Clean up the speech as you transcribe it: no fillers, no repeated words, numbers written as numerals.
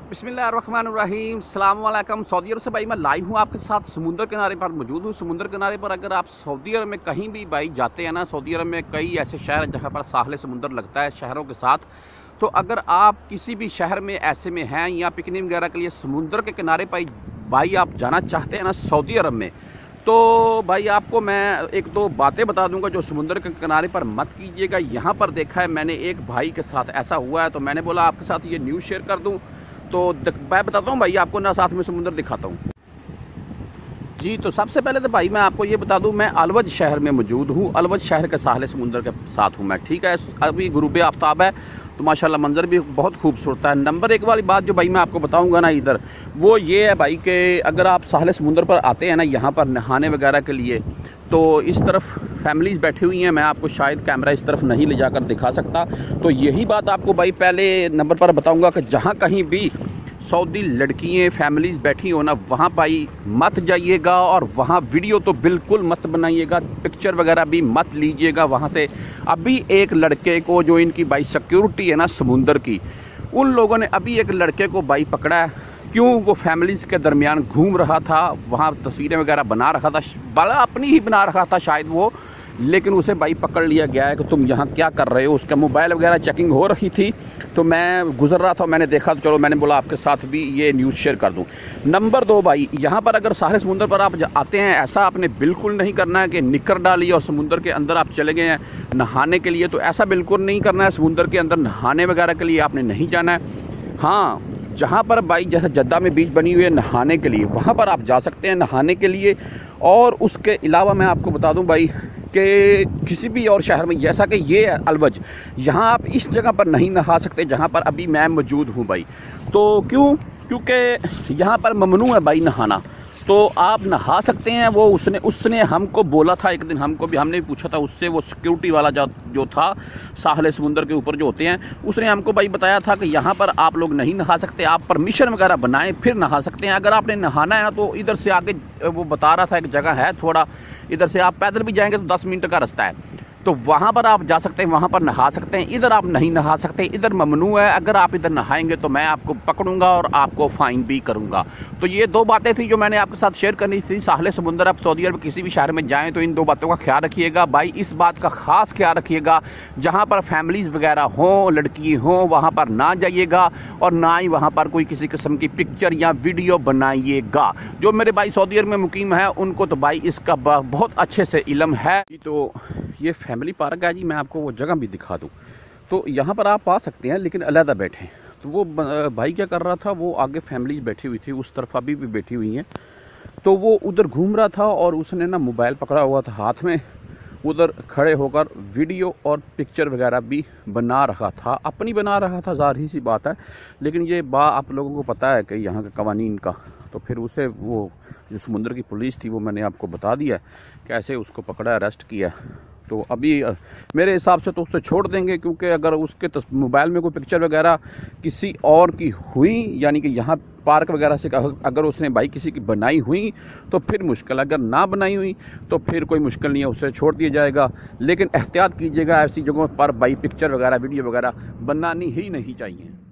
बिस्मिल्लाहिर्रहमानिर्रहीम, अस्सलाम वालेकुम। सऊदी अरब से भाई मैं लाइव हूँ आपके साथ। समुंदर किनारे पर मौजूद हूँ। समुंदर किनारे पर अगर आप सऊदी अरब में कहीं भी भाई जाते हैं ना, सऊदी अरब में कई ऐसे शहर हैं जहाँ पर साहिल समुंदर लगता है शहरों के साथ। तो अगर आप किसी भी शहर में ऐसे में हैं या पिकनिक वगैरह के लिए समुंदर के किनारे पर भाई आप जाना चाहते हैं ना सऊदी अरब में, तो भाई आपको मैं एक दो बातें बता दूंगा जो समुंदर के किनारे पर मत कीजिएगा। यहाँ पर देखा है मैंने एक भाई के साथ ऐसा हुआ है, तो मैंने बोला आपके साथ ये न्यूज़ शेयर कर दूं। तो मैं बताता हूँ भाई आपको ना, साथ में समुंदर दिखाता हूँ जी। तो सबसे पहले तो भाई मैं आपको ये बता दूं, मैं अलवज शहर में मौजूद हूँ। अलवज शहर के साहिल समुंदर के साथ हूँ मैं, ठीक है। अभी गुरूब आफ्ताब है तो माशाल्लाह मंजर भी बहुत खूबसूरत है। नंबर एक वाली बात जो भाई मैं आपको बताऊंगा ना इधर, वो ये है भाई कि अगर आप साहिल समुंदर पर आते हैं ना यहाँ पर नहाने वगैरह के लिए, तो इस तरफ फैमिलीज़ बैठी हुई हैं। मैं आपको शायद कैमरा इस तरफ नहीं ले जाकर दिखा सकता। तो यही बात आपको भाई पहले नंबर पर बताऊंगा कि जहाँ कहीं भी सऊदी लड़कियाँ फैमिलीज़ बैठी हो ना, वहाँ भाई मत जाइएगा और वहाँ वीडियो तो बिल्कुल मत बनाइएगा, पिक्चर वगैरह भी मत लीजिएगा वहाँ से। अभी एक लड़के को, जो इनकी भाई सिक्योरिटी है ना समुंदर की, उन लोगों ने अभी एक लड़के को भाई पकड़ा है। क्यों? वो फैमिलीज़ के दरमियान घूम रहा था, वहाँ तस्वीरें वगैरह बना रहा था, बड़ा अपनी ही बना रहा था शायद वो, लेकिन उसे भाई पकड़ लिया गया है कि तुम यहाँ क्या कर रहे हो। उसका मोबाइल वगैरह चेकिंग हो रही थी, तो मैं गुजर रहा था, मैंने देखा, तो चलो मैंने बोला आपके साथ भी ये न्यूज़ शेयर कर दूँ। नंबर दो भाई, यहाँ पर अगर साहिल समुंदर पर आप आते हैं, ऐसा आपने बिल्कुल नहीं करना है कि निकर डाली और समुंदर के अंदर आप चले गए हैं नहाने के लिए, तो ऐसा बिल्कुल नहीं करना है। समुंदर के अंदर नहाने वगैरह के लिए आपने नहीं जाना है। हाँ, जहाँ पर भाई जैसे जद्दा में बीच बनी हुई है नहाने के लिए, वहाँ पर आप जा सकते हैं नहाने के लिए। और उसके अलावा मैं आपको बता दूं भाई कि किसी भी और शहर में, जैसा कि ये है अलवज, यहाँ आप इस जगह पर नहीं नहा सकते जहाँ पर अभी मैं मौजूद हूँ भाई। तो क्यों? क्योंकि यहाँ पर ममनू है भाई नहाना। तो आप नहा सकते हैं, वो उसने हमको बोला था एक दिन, हमने भी पूछा था उससे, वो सिक्योरिटी वाला जो था साहिल समुंदर के ऊपर जो होते हैं, उसने हमको भाई बताया था कि यहाँ पर आप लोग नहीं नहा सकते, आप परमिशन वगैरह बनाएं फिर नहा सकते हैं। अगर आपने नहाना है ना, तो इधर से आगे वो बता रहा था एक जगह है, थोड़ा इधर से आप पैदल भी जाएंगे तो 10 मिनट का रास्ता है, तो वहाँ पर आप जा सकते हैं, वहाँ पर नहा सकते हैं। इधर आप नहीं नहा सकते, इधर ममनू है। अगर आप इधर नहाएंगे तो मैं आपको पकड़ूंगा और आपको फ़ाइन भी करूंगा। तो ये दो बातें थी जो मैंने आपके साथ शेयर करनी थी। साहिल समुंदर आप सऊदी अरब किसी भी शहर में जाएं तो इन दो बातों का ख्याल रखिएगा भाई। इस बात का ख़ास ख्याल रखिएगा, जहाँ पर फैमिलीज़ वगैरह हों, लड़की हों, वहाँ पर ना जाइएगा और ना ही वहाँ पर कोई किसी किस्म की पिक्चर या वीडियो बनाइएगा। जो मेरे भाई सऊदी अरब में मुकीम है उनको तो भाई इसका बहुत अच्छे से इल्म है। तो ये फैमिली पार्क है जी, मैं आपको वो जगह भी दिखा दूं। तो यहाँ पर आप आ सकते हैं, लेकिन अलहदा बैठें। तो वो भाई क्या कर रहा था, वो आगे फैमिली बैठी हुई थी, उस तरफ अभी भी बैठी हुई हैं, तो वो उधर घूम रहा था और उसने ना मोबाइल पकड़ा हुआ था हाथ में, उधर खड़े होकर वीडियो और पिक्चर वगैरह भी बना रहा था, अपनी बना रहा था, ज़ाहिर सी बात है। लेकिन ये आप लोगों को पता है कि यहाँ के कवानीन का, तो फिर उसे वो जो समुंदर की पुलिस थी वो मैंने आपको बता दिया कैसे उसको पकड़ा, अरेस्ट किया। तो अभी मेरे हिसाब से तो उससे छोड़ देंगे, क्योंकि अगर उसके मोबाइल में कोई पिक्चर वगैरह किसी और की हुई, यानी कि यहाँ पार्क वगैरह से अगर उसने भाई किसी की बनाई हुई तो फिर मुश्किल, अगर ना बनाई हुई तो फिर कोई मुश्किल नहीं है, उससे छोड़ दिया जाएगा। लेकिन एहतियात कीजिएगा, ऐसी जगहों पर भाई पिक्चर वगैरह वीडियो वगैरह बनानी ही नहीं चाहिए।